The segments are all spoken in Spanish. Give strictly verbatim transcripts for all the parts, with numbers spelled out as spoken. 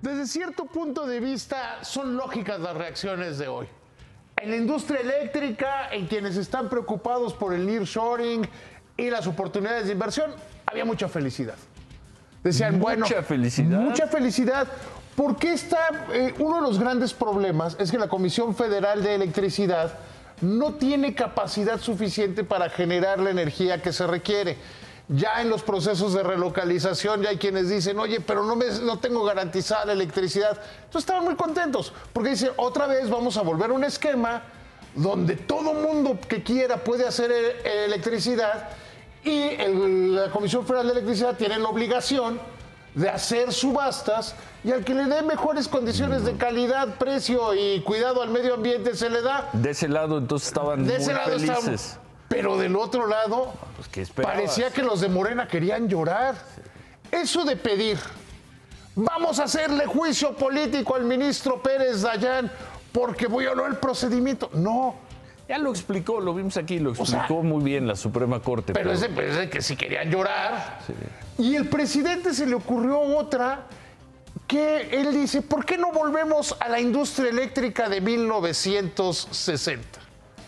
Desde cierto punto de vista, son lógicas las reacciones de hoy. En la industria eléctrica, en quienes están preocupados por el nearshoring y las oportunidades de inversión, había mucha felicidad. Decían, bueno, mucha felicidad. Mucha felicidad. Porque está, eh, uno de los grandes problemas es que la Comisión Federal de Electricidad no tiene capacidad suficiente para generar la energía que se requiere. Ya en los procesos de relocalización ya hay quienes dicen, oye, pero no, me, no tengo garantizada la electricidad. Entonces estaban muy contentos, porque dicen, otra vez vamos a volver a un esquema donde todo mundo que quiera puede hacer e electricidad y el, la Comisión Federal de Electricidad tiene la obligación de hacer subastas y al que le dé mejores condiciones de calidad, precio y cuidado al medio ambiente se le da. De ese lado entonces estaban de muy ese lado felices. Estaban, pero del otro lado, pues, ¿qué esperabas? Parecía que los de Morena querían llorar. Sí. Eso de pedir, vamos a hacerle juicio político al ministro Pérez Dayán porque violó el procedimiento. No. Ya lo explicó, lo vimos aquí, lo explicó o sea, muy bien la Suprema Corte. Pero, pero... es, de, es de que si querían llorar. Sí. Y el presidente se le ocurrió otra que él dice, ¿por qué no volvemos a la industria eléctrica de mil novecientos sesenta?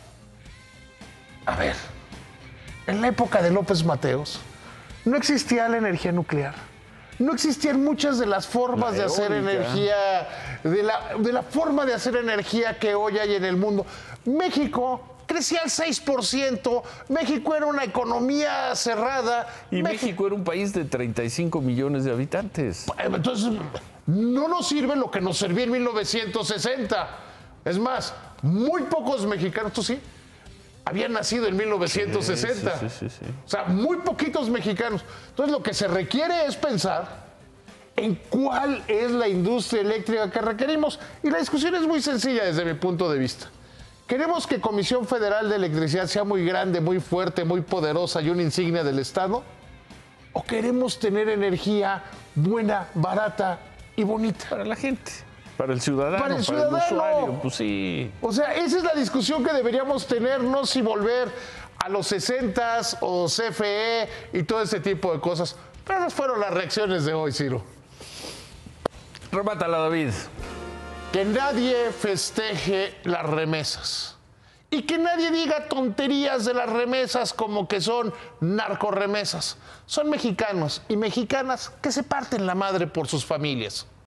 A ver, en la época de López Mateos no existía la energía nuclear. No existían muchas de las formas de hacer energía, de la, de la forma de hacer energía que hoy hay en el mundo. México crecía al seis por ciento, México era una economía cerrada. Y México, México era un país de treinta y cinco millones de habitantes. Entonces, no nos sirve lo que nos servía en mil novecientos sesenta. Es más, muy pocos mexicanos, tú sí, habían nacido en mil novecientos sesenta. Sí, sí, sí, sí. O sea, muy poquitos mexicanos. Entonces, lo que se requiere es pensar en cuál es la industria eléctrica que requerimos. Y la discusión es muy sencilla desde mi punto de vista. ¿Queremos que Comisión Federal de Electricidad sea muy grande, muy fuerte, muy poderosa y una insignia del Estado? ¿O queremos tener energía buena, barata y bonita? Para la gente. Para el ciudadano, para el, ciudadano. Para el usuario, pues sí. O sea, esa es la discusión que deberíamos tener, no si volver a los sesentas o C F E y todo ese tipo de cosas. Pero esas fueron las reacciones de hoy, Ciro. Remátala, David. Que nadie festeje las remesas. Y que nadie diga tonterías de las remesas como que son narcorremesas. Son mexicanos y mexicanas que se parten la madre por sus familias.